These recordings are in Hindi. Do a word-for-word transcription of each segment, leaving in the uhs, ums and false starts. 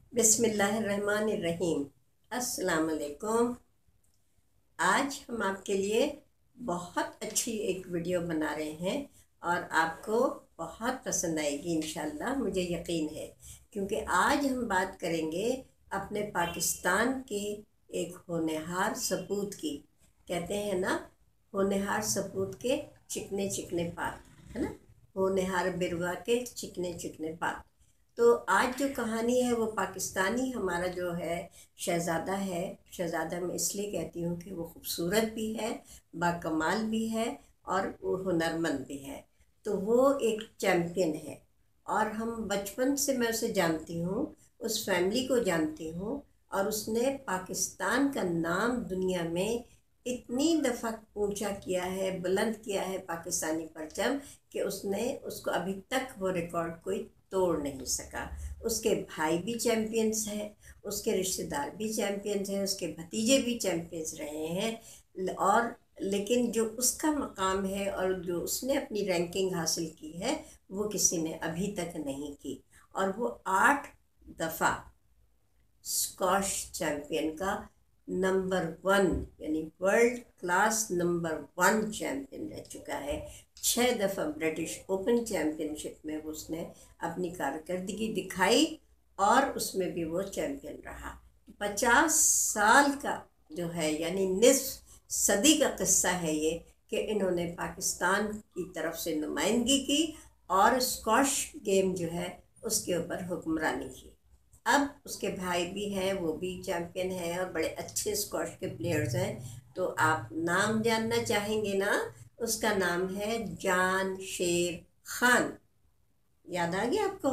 बिस्मिल्लाहिर्रहमानिर्रहीम। अस्सलाम वालेकुम। आज हम आपके लिए बहुत अच्छी एक वीडियो बना रहे हैं और आपको बहुत पसंद आएगी इंशाल्लाह, मुझे यकीन है। क्योंकि आज हम बात करेंगे अपने पाकिस्तान के एक होनहार सपूत की। कहते हैं ना, होनहार सपूत के चिकने चिकने पात, है ना, होनहार बिरवा के चिकने चिकने पात। तो आज जो कहानी है वो पाकिस्तानी हमारा जो है शहज़ादा है। शहज़ादा मैं इसलिए कहती हूँ कि वो खूबसूरत भी है, बाकमाल भी है और वो हुनरमंद भी है। तो वो एक चैम्पियन है और हम बचपन से मैं उसे जानती हूँ, उस फैमिली को जानती हूँ। और उसने पाकिस्तान का नाम दुनिया में इतनी दफ़ा ऊंचा किया है, बुलंद किया है पाकिस्तानी परचम, कि उसने उसको अभी तक वो रिकॉर्ड कोई तोड़ नहीं सका। उसके भाई भी चैम्पियंस हैं, उसके रिश्तेदार भी चैम्पियंस हैं, उसके भतीजे भी चैम्पियंस रहे हैं। और लेकिन जो उसका मकाम है और जो उसने अपनी रैंकिंग हासिल की है वो किसी ने अभी तक नहीं की। और वो आठ दफ़ा स्क्वॉश चैम्पियन का नंबर वन यानी world class number one champion रह चुका है। छः दफ़ा ब्रिटिश ओपन चैम्पियनशिप में उसने अपनी कारकर्दगी दिखाई और उसमें भी वो चैम्पियन रहा। पचास साल का जो है यानी निस्फ सदी का किस्सा है ये, कि इन्होंने पाकिस्तान की तरफ से नुमाइंदगी की और स्क्वॉश गेम जो है उसके ऊपर हुक्मरानी की। अब उसके भाई भी हैं, वो भी चैम्पियन हैं और बड़े अच्छे स्क्वॉश के प्लेयर्स हैं। तो आप नाम जानना चाहेंगे ना? उसका नाम है जान शेर खान। याद आ गया आपको?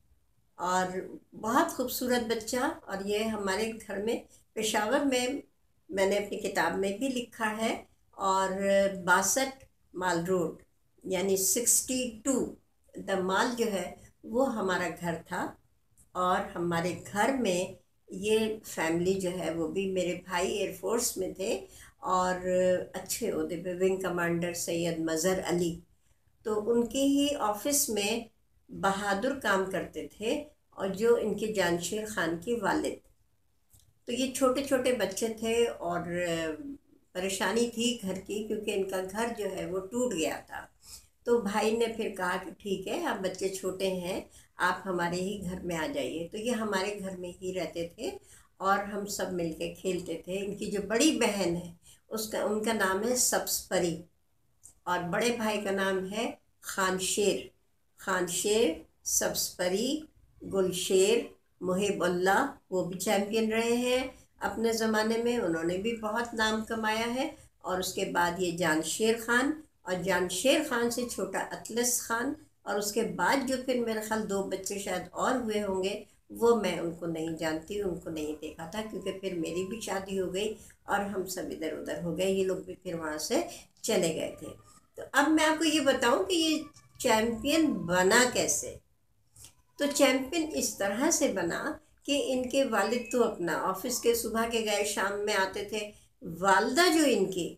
और बहुत खूबसूरत बच्चा। और ये हमारे घर में पेशावर में मैंने अपनी किताब में भी लिखा है। और बासठ माल रोड यानी सिक्सटी टू द माल जो है वो हमारा घर था। और हमारे घर में ये फैमिली जो है वो भी, मेरे भाई एयरफोर्स में थे और अच्छे ओहदे पे विंग कमांडर सैयद मज़हर अली। तो उनके ही ऑफिस में बहादुर काम करते थे और जो इनके जानशीर खान के वालिद। तो ये छोटे छोटे बच्चे थे और परेशानी थी घर की, क्योंकि इनका घर जो है वो टूट गया था। तो भाई ने फिर कहा कि ठीक है, आप बच्चे छोटे हैं, आप हमारे ही घर में आ जाइए। तो ये हमारे घर में ही रहते थे और हम सब मिलके खेलते थे। इनकी जो बड़ी बहन है उसका उनका नाम है सब्ज़परी और बड़े भाई का नाम है खानशेर। खानशेर, सब्ज़परी, गुलशेर, मुहिबुल्लाह, वो भी चैम्पियन रहे हैं अपने ज़माने में, उन्होंने भी बहुत नाम कमाया है। और उसके बाद ये जानशेर खान, और जानशेर खान से छोटा अतलस खान, और उसके बाद जो फिर मेरे ख्याल दो बच्चे शायद और हुए होंगे, वो मैं उनको नहीं जानती, उनको नहीं देखा था, क्योंकि फिर मेरी भी शादी हो गई और हम सब इधर उधर हो गए। ये लोग भी फिर वहाँ से चले गए थे। तो अब मैं आपको ये बताऊं कि ये चैम्पियन बना कैसे। तो चैम्पियन इस तरह से बना कि इनके वालिद तो अपना ऑफिस के सुबह के गए, शाम में आते थे। वालदा जो इनकी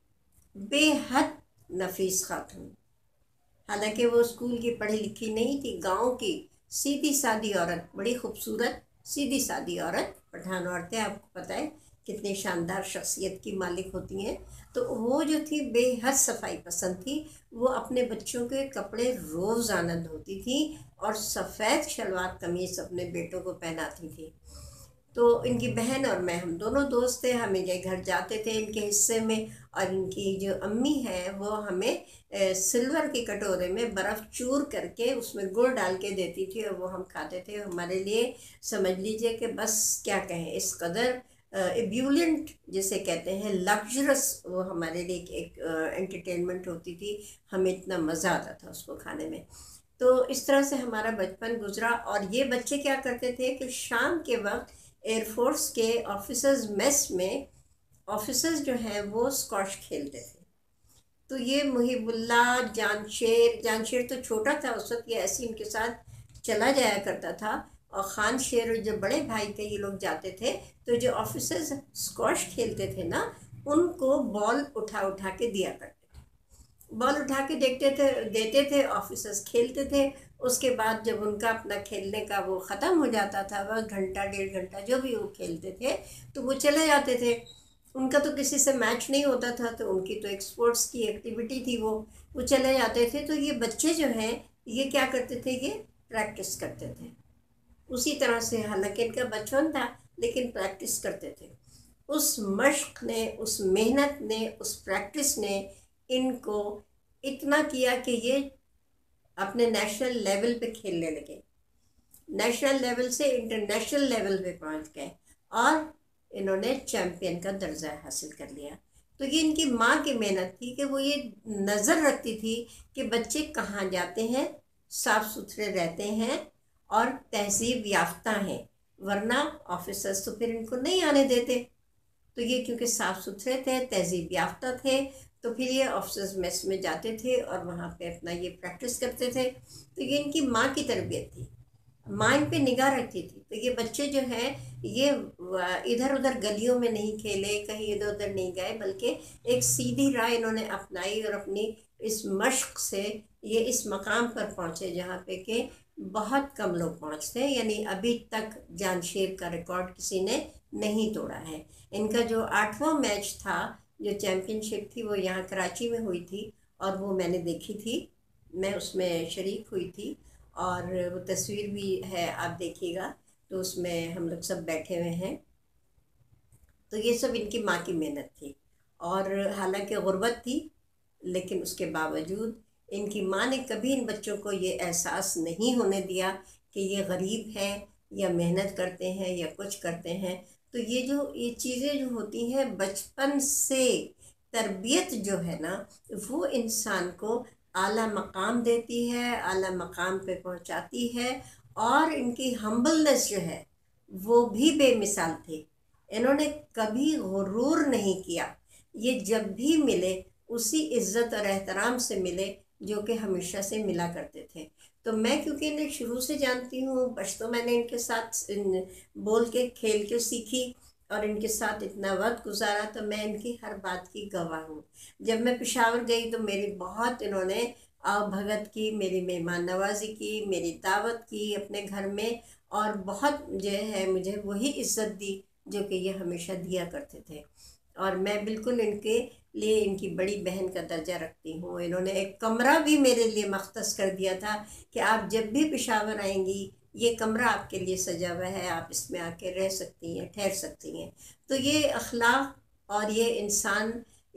बेहद नफीस खातून, हालांकि वो स्कूल की पढ़ी लिखी नहीं थी, गांव की सीधी सादी औरत, बड़ी खूबसूरत सीधी सादी औरत। पठान औरतें आपको पता है कितनी शानदार शख्सियत की मालिक होती हैं। तो वो जो थी बेहद सफाई पसंद थी। वो अपने बच्चों के कपड़े रोज़ाना धोती थी और सफ़ेद शलवार कमीज़ अपने बेटों को पहनाती थी। तो इनकी बहन और मैं, हम दोनों दोस्त थे, हम इनके घर जाते थे इनके हिस्से में। और इनकी जो अम्मी है वो हमें सिल्वर के कटोरे में बर्फ़ चूर करके उसमें गुड़ डाल के देती थी और वो हम खाते थे। हमारे लिए समझ लीजिए कि बस क्या कहें, इस कदर एब्यूलेंट जिसे कहते हैं, लग्जरस, वो हमारे लिए एक एंटरटेनमेंट होती थी। हमें इतना मज़ा आता था उसको खाने में। तो इस तरह से हमारा बचपन गुजरा। और ये बच्चे क्या करते थे कि शाम के वक्त एयरफोर्स के ऑफिसर्स मेस में ऑफिसर्स जो हैं वो स्क्वॉश खेलते थे। तो ये मुहिबुल्लाह, जानशेर जानशेर तो छोटा था उस वक्त, ये ऐसे इनके साथ चला जाया करता था। और खान शेर जो बड़े भाई थे, ये लोग जाते थे। तो जो ऑफिसर्स स्क्वॉश खेलते थे ना, उनको बॉल उठा उठा के दिया करते थे। बॉल उठा के देखते थे, देते थे, ऑफिसर्स खेलते थे। उसके बाद जब उनका अपना खेलने का वो ख़त्म हो जाता था, वह घंटा डेढ़ घंटा जो भी वो खेलते थे तो वो चले जाते थे। उनका तो किसी से मैच नहीं होता था, तो उनकी तो एक स्पोर्ट्स की एक्टिविटी थी, वो वो चले जाते थे। तो ये बच्चे जो हैं ये क्या करते थे, ये प्रैक्टिस करते थे उसी तरह से। हालांकि इनका बचपन था लेकिन प्रैक्टिस करते थे। उस मश्क ने, उस मेहनत ने, उस प्रैक्टिस ने इनको इतना किया कि ये अपने नेशनल लेवल पे खेलने लगे, नेशनल लेवल से इंटरनेशनल लेवल पे पहुंच गए और इन्होंने चैम्पियन का दर्जा हासिल कर लिया। तो ये इनकी माँ की मेहनत थी कि वो ये नज़र रखती थी कि बच्चे कहाँ जाते हैं, साफ़ सुथरे रहते हैं और तहजीब याफ्ता हैं, वरना ऑफिसर्स तो फिर इनको नहीं आने देते। तो ये क्योंकि साफ़ सुथरे थे, तहजीब याफ्ता थे, तो फिर ये ऑफिसर्स मेस में जाते थे और वहाँ पे अपना ये प्रैक्टिस करते थे। तो ये इनकी माँ की तरबियत थी, माँ इन पे निगाह रखती थी। तो ये बच्चे जो हैं ये इधर उधर गलियों में नहीं खेले, कहीं इधर उधर नहीं गए, बल्कि एक सीधी राह इन्होंने अपनाई और अपनी इस मश्क से ये इस मकाम पर पहुँचे जहाँ पे कि बहुत कम लोग पहुँचते हैं। यानी अभी तक जांशेर का रिकॉर्ड किसी ने नहीं तोड़ा है। इनका जो आठवां मैच था, जो चैम्पियनशिप थी, वो यहाँ कराची में हुई थी और वो मैंने देखी थी, मैं उसमें शरीक हुई थी और वो तस्वीर भी है, आप देखिएगा। तो उसमें हम लोग सब बैठे हुए हैं। तो ये सब इनकी माँ की मेहनत थी और हालांकि गुर्बत थी लेकिन उसके बावजूद इनकी माँ ने कभी इन बच्चों को ये एहसास नहीं होने दिया कि ये गरीब हैं या मेहनत करते हैं या कुछ करते हैं। तो ये जो ये चीज़ें जो होती हैं बचपन से, तरबियत जो है ना, वो इंसान को आला मकाम देती है, आला मकाम पे पहुंचाती है। और इनकी हम्बलनेस जो है वो भी बेमिसाल थी। इन्होंने कभी गुरूर नहीं किया। ये जब भी मिले उसी इज़्ज़त और एहतराम से मिले जो कि हमेशा से मिला करते थे। तो मैं क्योंकि इन्हें शुरू से जानती हूँ, बस तो मैंने इनके साथ इन बोल के खेल के सीखी और इनके साथ इतना वक्त गुजारा, तो मैं इनकी हर बात की गवाह हूँ। जब मैं पेशावर गई तो मेरी बहुत इन्होंने आव भगत की, मेरी मेहमान नवाजी की, मेरी दावत की अपने घर में और बहुत जो है मुझे वही इज़्ज़त दी जो कि ये हमेशा दिया करते थे। और मैं बिल्कुल इनके लिए इनकी बड़ी बहन का दर्जा रखती हूँ। इन्होंने एक कमरा भी मेरे लिए मख्तस कर दिया था कि आप जब भी पेशावर आएंगी ये कमरा आपके लिए सजा हुआ है, आप इसमें आके रह सकती हैं, ठहर सकती हैं। तो ये अखलाक और ये इंसान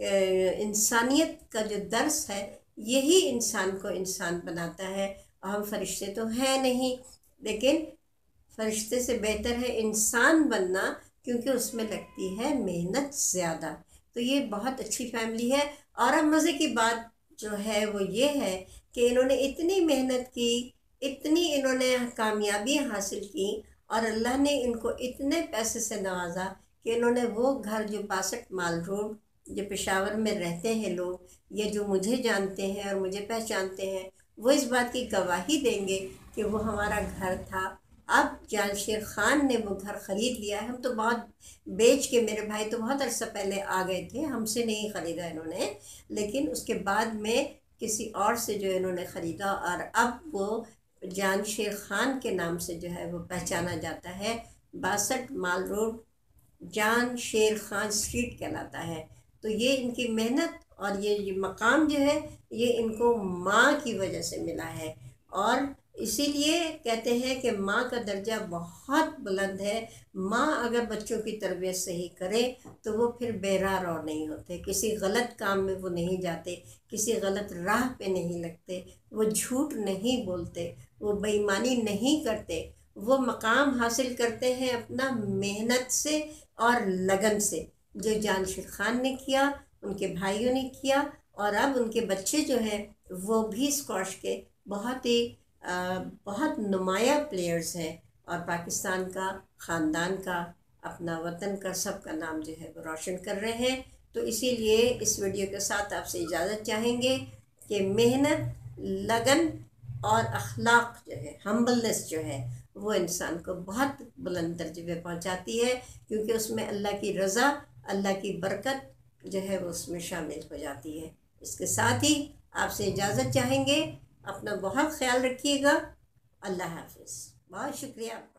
इंसानियत का जो दर्स है, यही इंसान को इंसान बनाता है। हम फरिश्ते तो हैं नहीं, लेकिन फरिश्ते से बेहतर है इंसान बनना, क्योंकि उसमें लगती है मेहनत ज़्यादा। तो ये बहुत अच्छी फैमिली है। और अब मज़े की बात जो है वो ये है कि इन्होंने इतनी मेहनत की, इतनी इन्होंने कामयाबियाँ हासिल की और अल्लाह ने इनको इतने पैसे से नवाजा कि इन्होंने वो घर जो बासठ माल रोड, जो पेशावर में रहते हैं लोग, ये जो मुझे जानते हैं और मुझे पहचानते हैं, वो इस बात की गवाही देंगे कि वो हमारा घर था। अब जांशेर ख़ान ने वो घर ख़रीद लिया है। हम तो बहुत बेच के, मेरे भाई तो बहुत अर्सा पहले आ गए थे, हमसे नहीं ख़रीदा इन्होंने, लेकिन उसके बाद में किसी और से जो इन्होंने ख़रीदा और अब वो जांशेर ख़ान के नाम से जो है वो पहचाना जाता है। बासठ Mall Road Jansher Khan street कहलाता है। तो ये इनकी मेहनत और ये ये मकाम जो है ये इनको माँ की वजह से मिला है। और इसीलिए कहते हैं कि माँ का दर्जा बहुत बुलंद है। माँ अगर बच्चों की तरबियत सही करे तो वो फिर बेरार और नहीं होते, किसी गलत काम में वो नहीं जाते, किसी गलत राह पे नहीं लगते, वो झूठ नहीं बोलते, वो बेईमानी नहीं करते। वो मकाम हासिल करते हैं अपना मेहनत से और लगन से, जो जांशेर ख़ान ने किया, उनके भाइयों ने किया। और अब उनके बच्चे जो हैं वो भी स्क्वाश के बहुत ही बहुत नुमाया प्लेयर्स हैं और पाकिस्तान का, ख़ानदान का, अपना वतन का, सब का नाम जो है वो रोशन कर रहे हैं। तो इसीलिए इस वीडियो के साथ आपसे इजाज़त चाहेंगे कि मेहनत, लगन और अखलाक जो है, हम्बलनेस जो है, वो इंसान को बहुत बुलंद दर्जे पे पहुंचाती है, क्योंकि उसमें अल्लाह की रज़ा, अल्लाह की बरकत जो है वो उसमें शामिल हो जाती है। इसके साथ ही आपसे इजाज़त चाहेंगे अपना बहुत ख्याल रखिएगा। अल्लाह हाफिज़। बहुत शुक्रिया आपका।